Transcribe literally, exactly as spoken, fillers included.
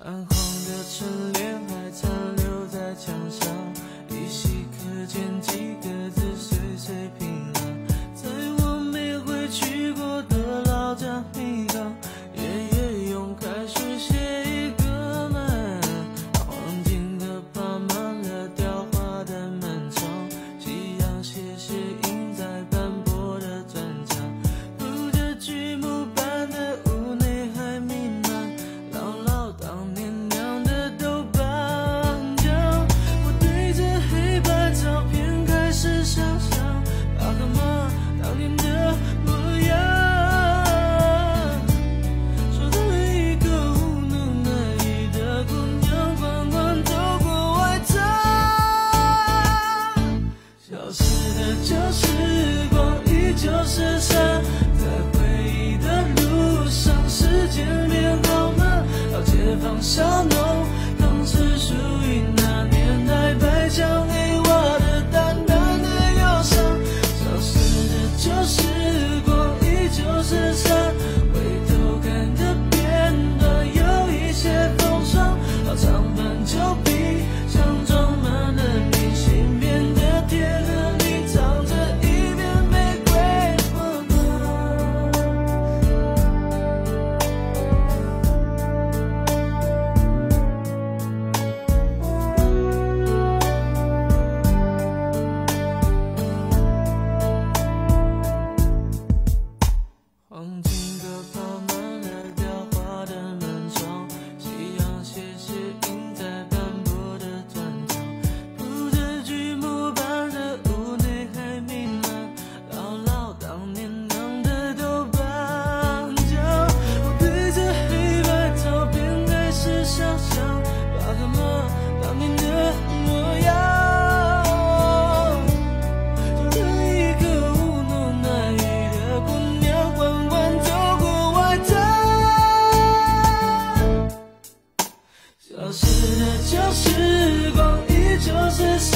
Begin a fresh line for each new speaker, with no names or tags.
泛黄的春联还残留在墙上，依稀可见几个字岁岁平安。在我没回去过的老家米岗，爷爷用楷书写一个门，黄金的爬满了雕花的门窗，夕阳斜斜映在斑驳的砖墙，铺着剧木板的屋内还弥漫姥姥当年酿的豆瓣酱。我对着黑白照片开始想象爸和妈当年的模样，说的一个无能难依的姑娘，缓缓走过外滩。消失的旧时光依旧是山，在回忆的路上，时间变好慢，老街坊小农更是属于那年代白墙黑瓦的淡淡的忧伤。消失的旧时光依旧是山，回头看的片段有一些风霜，老长板旧笔上装满了你心变的铁盒里藏着一片玫瑰花黄金的爬满了雕花的门窗，夕阳斜斜映在斑驳的砖墙，铺着剧木板的屋内还弥漫姥姥当年酿的豆瓣酱。我对着黑白照片开始想象爸和妈当年的模样，就跟一个无能难依的姑娘缓缓走过外滩。消失的旧时光依旧是